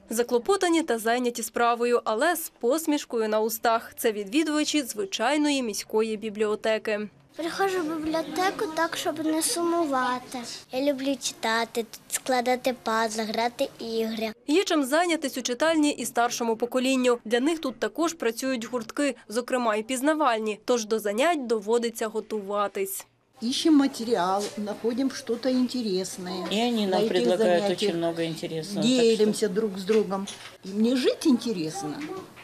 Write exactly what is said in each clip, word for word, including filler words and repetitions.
Заклопотані та зайняті справою, але з посмішкою на устах. Це відвідувачі звичайної міської бібліотеки. Приходжу в бібліотеку так, щоб не сумувати. Я люблю читати, складати пазли, грати ігри. Є чим зайнятись у читальні і старшому поколінню. Для них тут також працюють гуртки, зокрема і пізнавальні, тож до занять доводиться готуватись. Ищем материал, находим что-то интересное. И они нам предлагают очень много интересного. Делимся друг с другом. И мне жить интересно.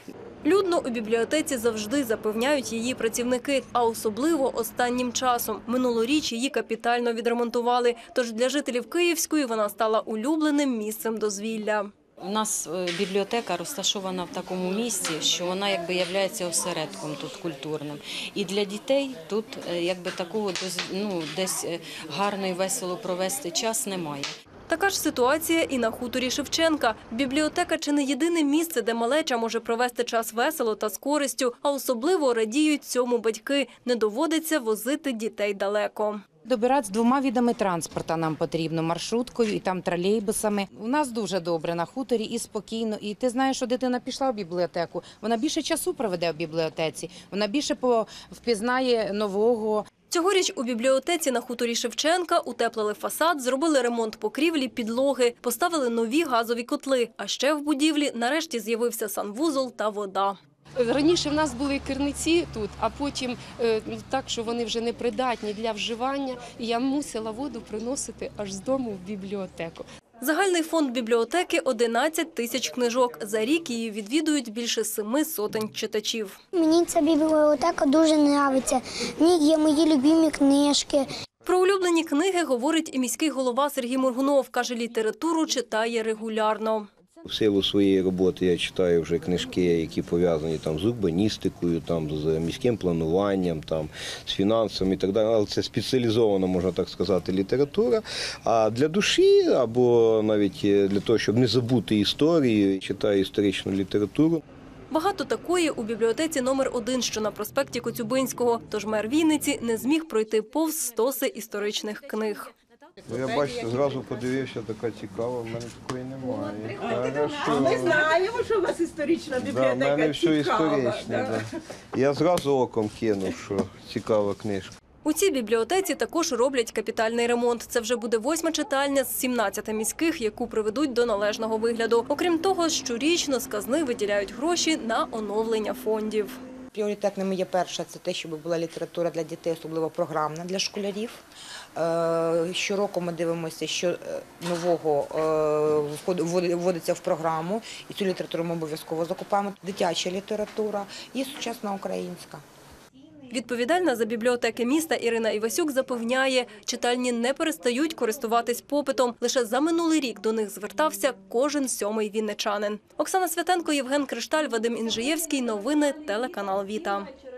Людно у бібліотеці завжди запевняють її працівники, а особливо останнім часом. Минулоріч її капітально відремонтували, тож для жителів Київської вона стала улюбленим місцем дозвілля. У нас бібліотека розташована в такому місці, що вона якби являється осередком тут культурним. І для дітей тут якби такого ну, десь гарно і весело провести час немає. Така ж ситуація і на хуторі Шевченка. Бібліотека – чи не єдине місце, де малеча може провести час весело та з користю, а особливо радіють цьому батьки. Не доводиться возити дітей далеко. Добиратися двома видами транспорту нам потрібно, маршруткою і там тролейбусами. У нас дуже добре на хуторі і спокійно. І ти знаєш, що дитина пішла в бібліотеку, вона більше часу проведе в бібліотеці, вона більше впізнає нового. Цьогоріч у бібліотеці на хуторі Шевченка утеплили фасад, зробили ремонт покрівлі, підлоги, поставили нові газові котли. А ще в будівлі нарешті з'явився санвузол та вода. Раніше в нас були керниці тут, а потім так, що вони вже не придатні для вживання, і я мусила воду приносити аж з дому в бібліотеку. Загальний фонд бібліотеки – одинадцять тисяч книжок. За рік її відвідують більше семи сотень читачів. Мені ця бібліотека дуже подобається. В ній є мої любимі книжки. Про улюблені книги говорить і міський голова Сергій Моргунов. Каже, літературу читає регулярно. В силу своєї роботи я читаю вже книжки, які пов'язані там з урбаністикою, там з міським плануванням, там з фінансами і так далі. Але це спеціалізована, можна так сказати, література. А для душі або навіть для того, щоб не забути історії, читаю історичну літературу. Багато такої у бібліотеці номер один, що на проспекті Коцюбинського. Тож мер Вінниці не зміг пройти повз стоси історичних книг. Ну, я, бачите, зразу подивився, така цікава, в мене такої немає. А ми знаємо, що у вас історична бібліотека цікава. В мене все цікава, історичне. Да. Я зразу оком кинув, що цікава книжка. У цій бібліотеці також роблять капітальний ремонт. Це вже буде восьма читальня з сімнадцяти міських, яку приведуть до належного вигляду. Окрім того, щорічно з казни виділяють гроші на оновлення фондів. Пріоритетними є перше – це те, щоб була література для дітей, особливо програмна для школярів. Щороку ми дивимося, що нового вводиться в програму, і цю літературу ми обов'язково закупаємо. Дитяча література і сучасна українська. Відповідальна за бібліотеки міста Ірина Івасюк запевняє, читальні не перестають користуватись попитом. Лише за минулий рік до них звертався кожен сьомий вінничанин. Оксана Святенко, Євген Кришталь, Вадим Інжиєвський. Новини телеканал Віта.